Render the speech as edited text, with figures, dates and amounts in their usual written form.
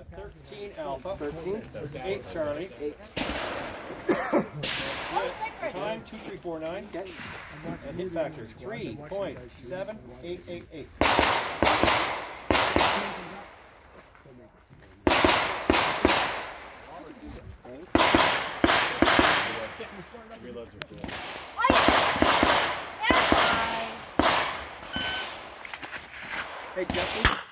13 Alpha. 13. 8 Charlie. 8. Time 2349. Okay. And hit factors 3.7888. Reloads are cool. Hey, Jesse.